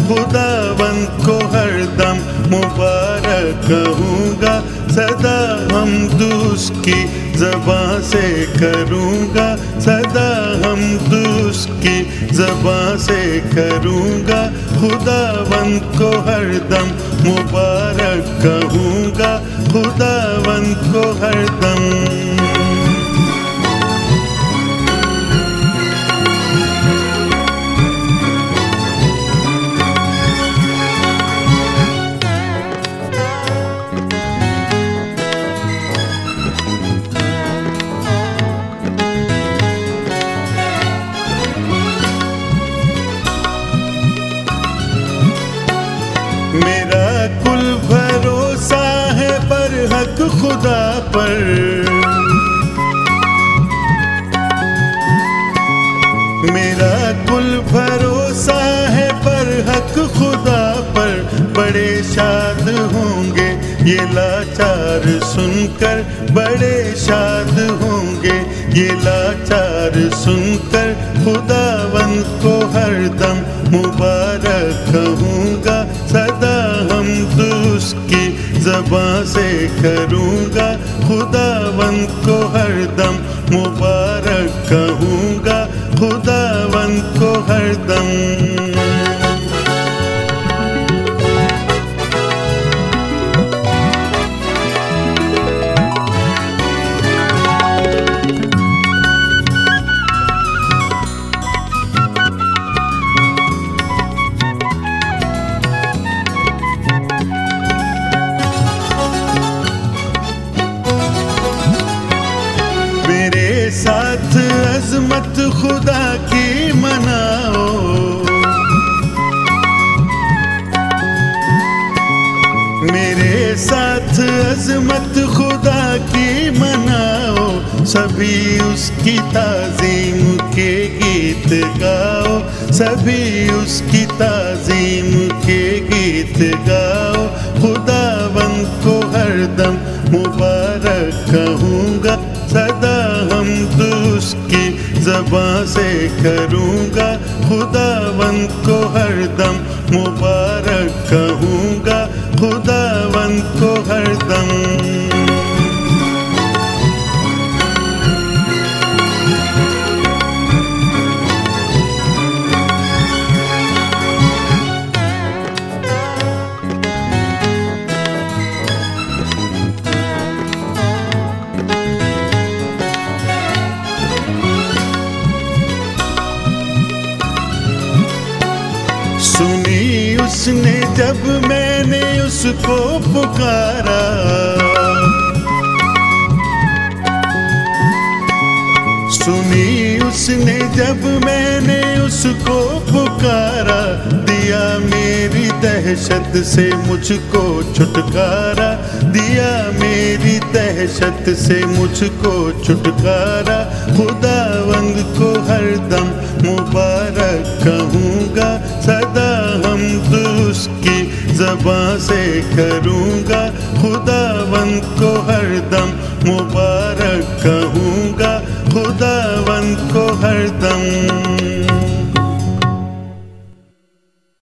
खुदावंद को हरदम मुबारक कहूँगा, सदा हमद उसकी ज़बां से करूँगा, सदा हमद उसकी ज़बां से करूँगा। खुदावंद को हरदम मुबारक कहूँगा, खुदावंद को हरदम। मेरा कुल भरोसा है बरहक खुदा पर, मेरा कुल भरोसा है बरहक खुदा पर। बड़े शाद होंगे ये लाचार सुनकर, बड़े शाद होंगे ये लाचार सुनकर। खुदावंद को हरदम मुबारक कहूँगा, सदा हमद उसकी ज़बां से करूँगा। खुदावंद को हरदम मुबारक कहूँगा, खुदावंद को हरदम। मेरे साथ अज़मत खुदा की मनाओ, मेरे साथ अज़मत खुदा की मनाओ। सभी उसकी ताज़ीम के गीत गाओ, सभी उसकी ताज़ीम के गीत गाओ। खुदावंद को हरदम मुबारक कहूँगा, सदा हमद उसकी ज़बां से करूँगा। खुदावंद को हरदम मुबारक कहूँगा, खुदावंद को हरदम। सुनी उसने जब मैंने उसको पुकारा, सुनी उसने जब मैंने उसको पुकारा। दिया मेरी दहशत से मुझको छुटकारा, दिया मेरी दहशत से मुझको छुटकारा। खुदावंद को हरदम मुबारक कहूँगा, सदा हमद उसकी ज़बां से करूँगा। खुदावंद को हरदम मुबारक कहूँगा, खुदावंद को हरदम।